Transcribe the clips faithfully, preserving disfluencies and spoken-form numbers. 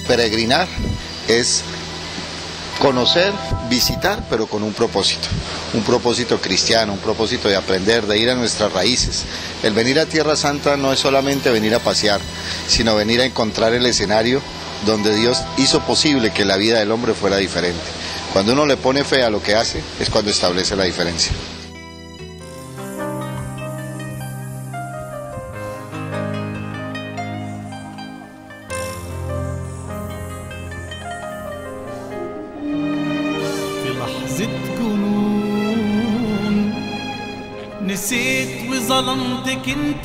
peregrinar es conocer, visitar, pero con un propósito, un propósito cristiano, un propósito de aprender, de ir a nuestras raíces. El venir a Tierra Santa no es solamente venir a pasear, sino venir a encontrar el escenario donde Dios hizo posible que la vida del hombre fuera diferente. Cuando uno le pone fe a lo que hace, es cuando establece la diferencia. نسيت وظلمتك انت.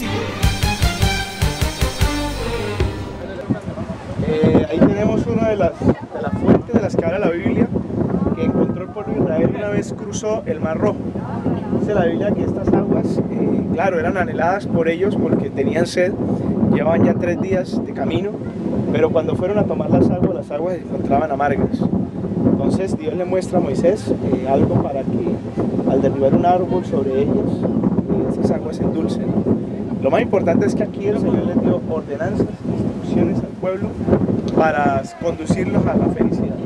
Eh, ahí tenemos una de las, de las fuentes de las que habla la Biblia, que encontró el pueblo de Israel una vez cruzó el Mar Rojo. Dice la Biblia que estas aguas, eh, claro, eran anheladas por ellos porque tenían sed, llevaban ya tres días de camino, pero cuando fueron a tomar las aguas, las aguas se encontraban amargas. Entonces Dios le muestra a Moisés eh, algo para que al derribar un árbol sobre ellos, eh, esas aguas se endulcen. Lo más importante es que aquí el Señor les dio ordenanzas, instrucciones al pueblo para conducirlos a la felicidad.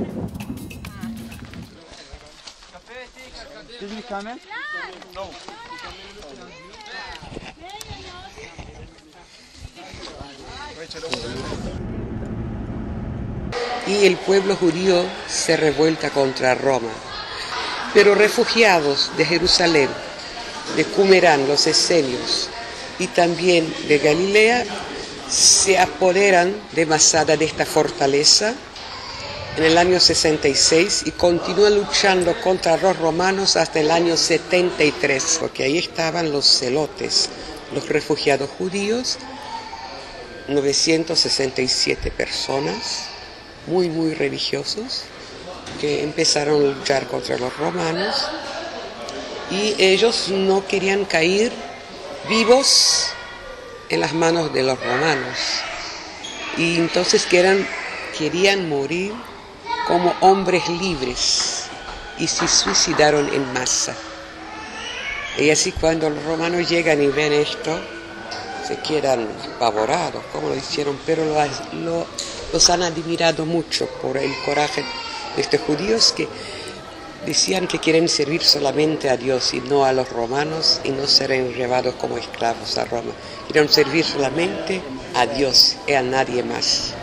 Y el pueblo judío se revuelta contra Roma. Pero refugiados de Jerusalén, de Cumerán, los esenios, y también de Galilea, se apoderan de Masada, de esta fortaleza, en el año sesenta y seis y continúan luchando contra los romanos hasta el año setenta y tres, porque ahí estaban los celotes, los refugiados judíos, novecientas sesenta y siete personas, muy, muy religiosos, que empezaron a luchar contra los romanos y ellos no querían caer vivos en las manos de los romanos y entonces querían, querían morir como hombres libres y se suicidaron en masa. Y así cuando los romanos llegan y ven esto, se quedan apavorados, como lo hicieron, pero lo, lo, los han admirado mucho por el coraje de estos judíos que decían que quieren servir solamente a Dios y no a los romanos y no ser llevados como esclavos a Roma. Quieren servir solamente a Dios y a nadie más.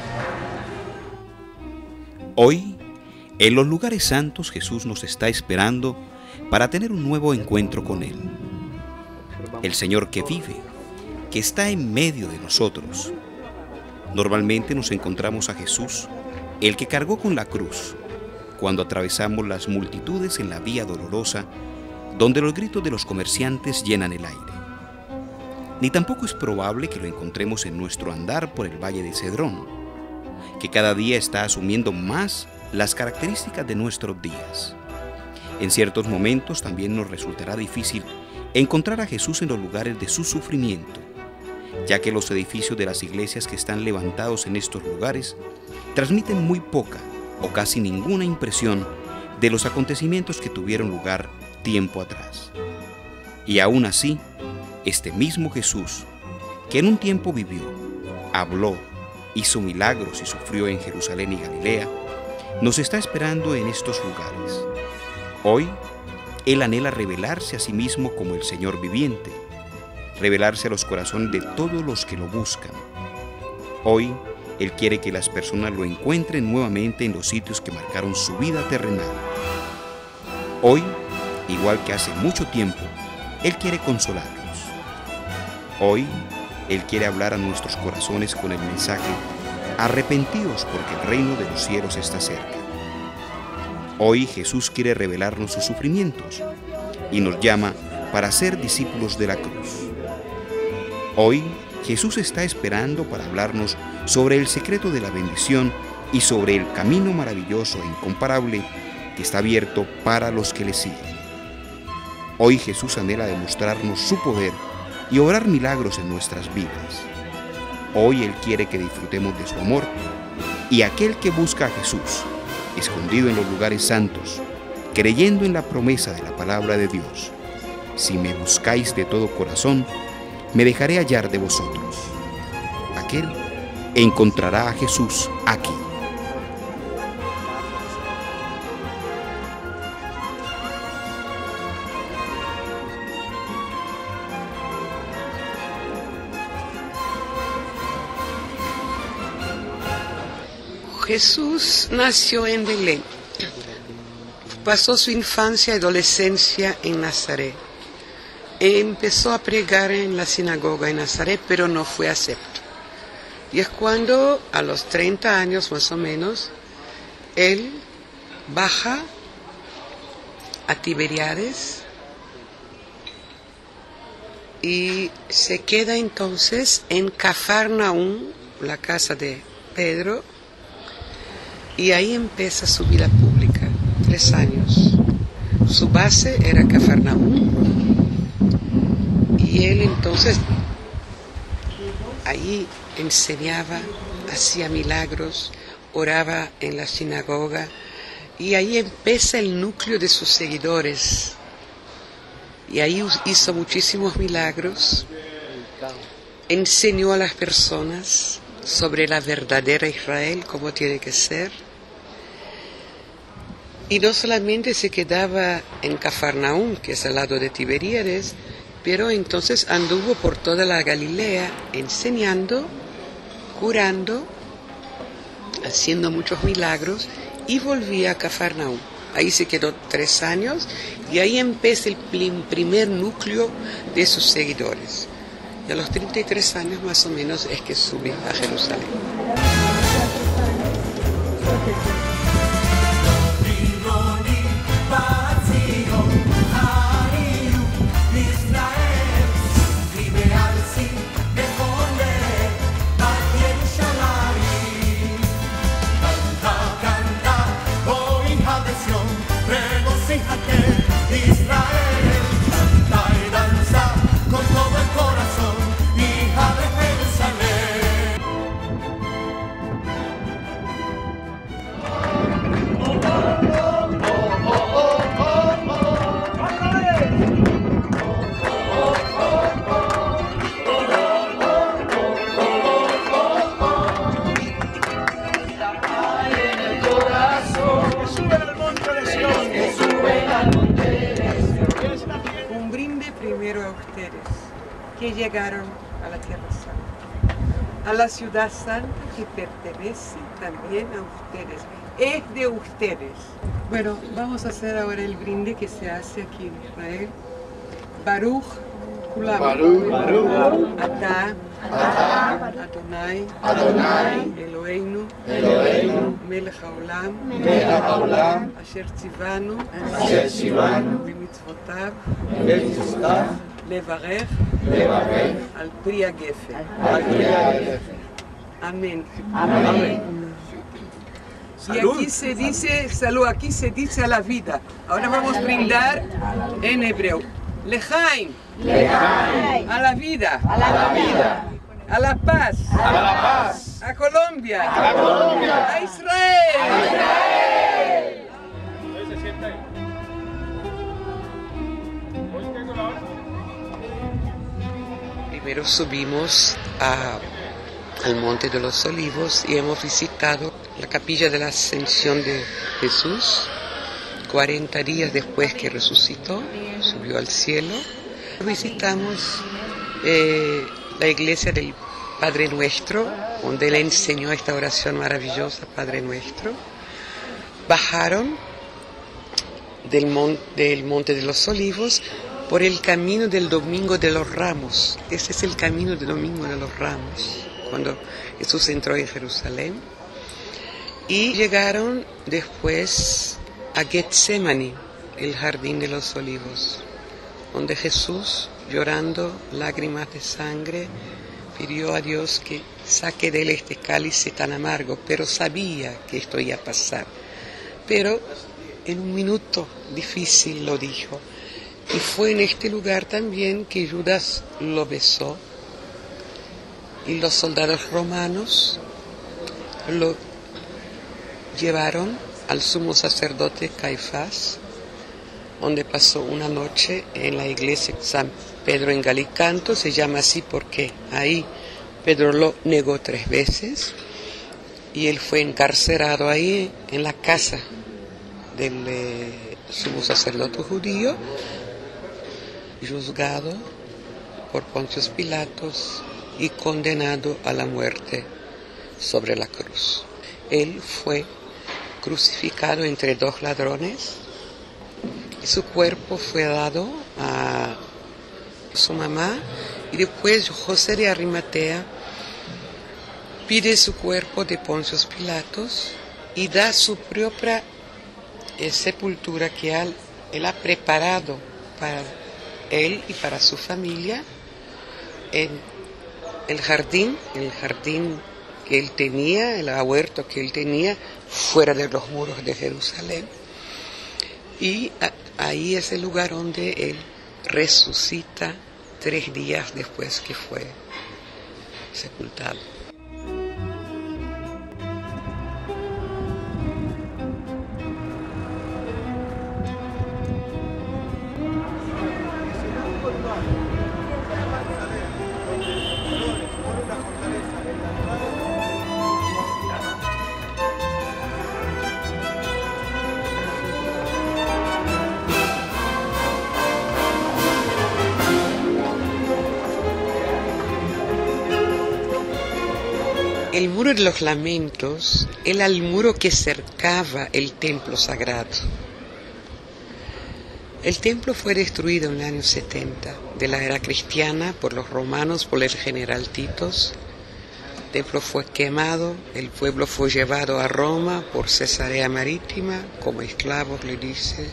Hoy, en los lugares santos, Jesús nos está esperando para tener un nuevo encuentro con Él. El Señor que vive, que está en medio de nosotros. Normalmente nos encontramos a Jesús, el que cargó con la cruz, cuando atravesamos las multitudes en la vía dolorosa, donde los gritos de los comerciantes llenan el aire. Ni tampoco es probable que lo encontremos en nuestro andar por el Valle de Cedrón, que cada día está asumiendo más las características de nuestros días. En ciertos momentos también nos resultará difícil encontrar a Jesús en los lugares de su sufrimiento, ya que los edificios de las iglesias que están levantados en estos lugares transmiten muy poca o casi ninguna impresión de los acontecimientos que tuvieron lugar tiempo atrás. Y aún así, este mismo Jesús, que en un tiempo vivió, habló, hizo milagros y sufrió en Jerusalén y Galilea, nos está esperando en estos lugares. Hoy, Él anhela revelarse a sí mismo como el Señor viviente, revelarse a los corazones de todos los que lo buscan. Hoy, Él quiere que las personas lo encuentren nuevamente en los sitios que marcaron su vida terrenal. Hoy, igual que hace mucho tiempo, Él quiere consolarlos. Hoy, Él quiere hablar a nuestros corazones con el mensaje: arrepentidos porque el reino de los cielos está cerca. Hoy Jesús quiere revelarnos sus sufrimientos y nos llama para ser discípulos de la cruz. Hoy Jesús está esperando para hablarnos sobre el secreto de la bendición y sobre el camino maravilloso e incomparable que está abierto para los que le siguen. Hoy Jesús anhela demostrarnos su poder y obrar milagros en nuestras vidas. Hoy Él quiere que disfrutemos de su amor, y aquel que busca a Jesús, escondido en los lugares santos, creyendo en la promesa de la palabra de Dios: si me buscáis de todo corazón, me dejaré hallar de vosotros. Aquel encontrará a Jesús aquí. Jesús nació en Belén. Pasó su infancia y adolescencia en Nazaret. Empezó a pregar en la sinagoga en Nazaret, pero no fue acepto. Y es cuando, a los treinta años más o menos, él baja a Tiberíades y se queda entonces en Cafarnaúm, la casa de Pedro, y ahí empieza su vida pública, tres años. Su base era Cafarnaúm, y él entonces ahí enseñaba, hacía milagros, oraba en la sinagoga, y ahí empieza el núcleo de sus seguidores. Y ahí hizo muchísimos milagros, enseñó a las personas sobre la verdadera Israel, cómo tiene que ser. Y no solamente se quedaba en Cafarnaúm, que es al lado de Tiberíades, pero entonces anduvo por toda la Galilea enseñando, curando, haciendo muchos milagros, y volvía a Cafarnaúm. Ahí se quedó tres años y ahí empieza el primer núcleo de sus seguidores. Y a los treinta y tres años más o menos es que sube a Jerusalén. Que llegaron a la Tierra Santa, a la ciudad santa que pertenece también a ustedes, es de ustedes. Bueno, vamos a hacer ahora el brinde que se hace aquí en Israel. Baruch Kulam, Baruch, Baruch, Atah, Atah, Adonai, Adonai, Eloheinu, Eloheinu, Melech Haolam, Melech Haolam, Asher Tzivanu, Asher Tzivanu, B'mitzvotav, B'mitzvotav, Levarech, Levarech, al Pri HaGefen. al Pri HaGefen. Amén. Amén. Y aquí se dice, salud, aquí se dice a la vida. Ahora vamos a brindar en hebreo. Lejaim. Lejaim. A la vida. A la vida. A la paz. A la paz. A Colombia. A Colombia. A Israel. A Israel. Primero subimos a, al Monte de los Olivos y hemos visitado la capilla de la Ascensión de Jesús. cuarenta días después que resucitó, subió al cielo. Visitamos eh, la iglesia del Padre Nuestro, donde él enseñó esta oración maravillosa, Padre Nuestro. Bajaron del, mon, del Monte de los Olivos por el camino del Domingo de los Ramos. Ese es el camino del Domingo de los Ramos, cuando Jesús entró en Jerusalén. Y llegaron después a Getsemaní, el jardín de los olivos, donde Jesús, llorando lágrimas de sangre, pidió a Dios que saque de él este cáliz tan amargo, pero sabía que esto iba a pasar. Pero en un minuto difícil lo dijo. Y fue en este lugar también que Judas lo besó y los soldados romanos lo llevaron al sumo sacerdote Caifás, donde pasó una noche en la iglesia San Pedro en Galicanto. Se llama así porque ahí Pedro lo negó tres veces y él fue encarcelado ahí en la casa del eh, sumo sacerdote judío, juzgado por Poncio Pilatos y condenado a la muerte sobre la cruz. él fue crucificado entre dos ladrones y su cuerpo fue dado a su mamá, y después José de Arimatea pide su cuerpo de Poncio Pilatos y da su propia eh, sepultura que él, él ha preparado para él y para su familia en el jardín, el jardín que él tenía, el huerto que él tenía fuera de los muros de Jerusalén. Y a, ahí es el lugar donde él resucita tres días después que fue sepultado. El muro de los lamentos era el muro que cercaba el templo sagrado. El templo fue destruido en el año setenta de la era cristiana por los romanos, por el general Titos. El templo fue quemado, el pueblo fue llevado a Roma por Cesarea Marítima, como esclavos le dice.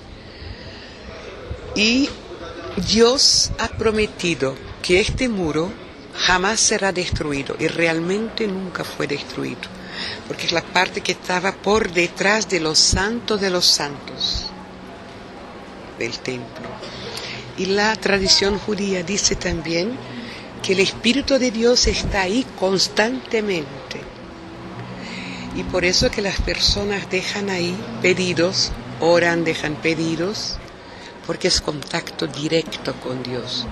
Y Dios ha prometido que este muro jamás será destruido, y realmente nunca fue destruido, porque es la parte que estaba por detrás de los santos de los santos del templo. Y la tradición judía dice también que el Espíritu de Dios está ahí constantemente, y por eso que las personas dejan ahí pedidos, oran, dejan pedidos, porque es contacto directo con Dios.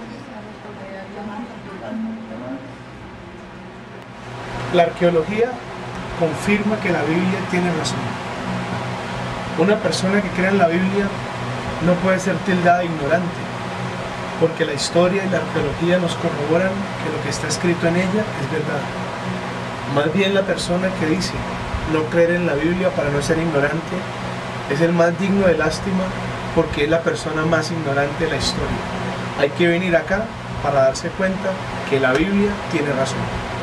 La arqueología confirma que la Biblia tiene razón. Una persona que crea en la Biblia no puede ser tildada de ignorante, porque la historia y la arqueología nos corroboran que lo que está escrito en ella es verdad. Más bien la persona que dice no creer en la Biblia para no ser ignorante es el más digno de lástima, porque es la persona más ignorante de la historia. Hay que venir acá para darse cuenta que la Biblia tiene razón.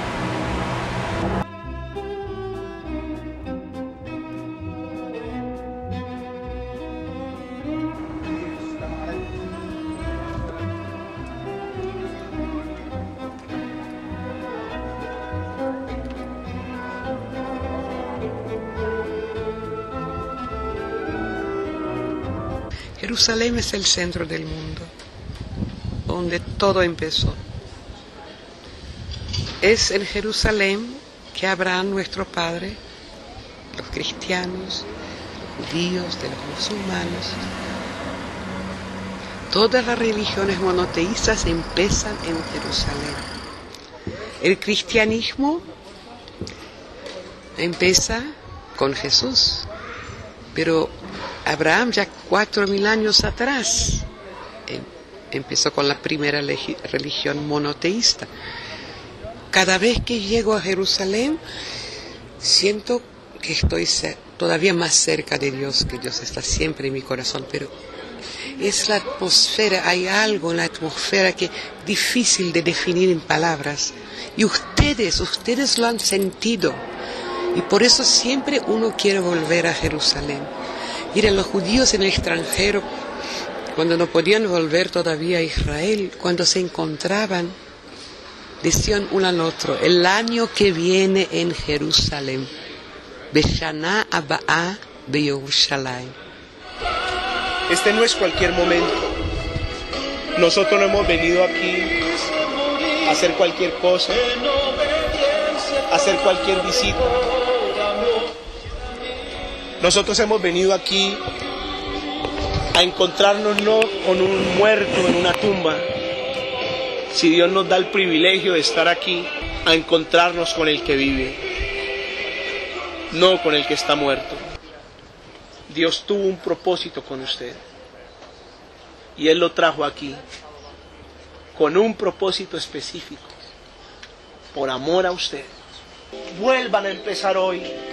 Jerusalén es el centro del mundo, donde todo empezó. Es en Jerusalén que Abraham, nuestro padre, los cristianos, los judíos, de los musulmanes, todas las religiones monoteístas empiezan en Jerusalén. El cristianismo empieza con Jesús, pero Abraham ya cuatro mil años atrás empezó con la primera religión monoteísta. Cada vez que llego a Jerusalén siento que estoy todavía más cerca de Dios, que Dios está siempre en mi corazón, pero es la atmósfera, hay algo en la atmósfera que es difícil de definir en palabras, y ustedes, ustedes lo han sentido, y por eso siempre uno quiere volver a Jerusalén. Miren, los judíos en el extranjero, cuando no podían volver todavía a Israel, cuando se encontraban, decían uno al otro: el año que viene en Jerusalén, Beshana Abba'a Beyerushalayim. Este no es cualquier momento. Nosotros no hemos venido aquí a hacer cualquier cosa, a hacer cualquier visita. Nosotros hemos venido aquí a encontrarnos no con un muerto en una tumba, si Dios nos da el privilegio de estar aquí, a encontrarnos con el que vive, no con el que está muerto. Dios tuvo un propósito con usted y Él lo trajo aquí con un propósito específico, por amor a usted. Vuelvan a empezar hoy.